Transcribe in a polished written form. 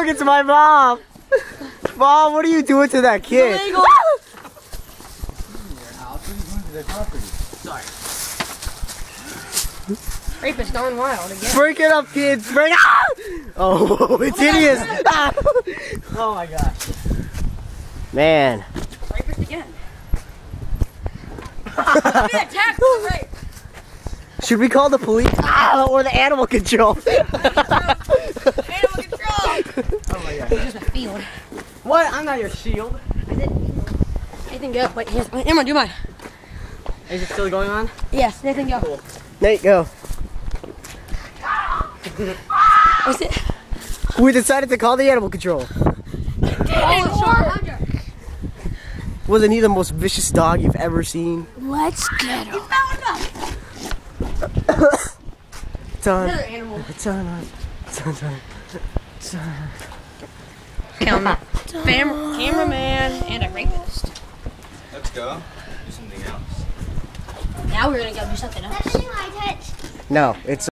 Look, it's my mom. Mom, what are you doing to that kid? Sorry. Rapist going wild again. Break it up, kids. Break it up. Oh, it's hideous. Oh my gosh. Man. Rapist again. Attack the rape. Should we call the police or the animal control? Animal control. Oh my god. It's just a field. What? I'm not your shield. I did. Nathan, go. Wait, here's. Wait, Emma, do mine. Is it still going on? Yes, Nathan, go. Cool. Nate, go. What's it? We decided to call the animal control. Wasn't he the most vicious dog you've ever seen? Let's get him. It's on. Another animal. It's on. It's on. It's on. Cameraman and a rapist. Let's go. Do something else. Now we're gonna go do something else. No, it's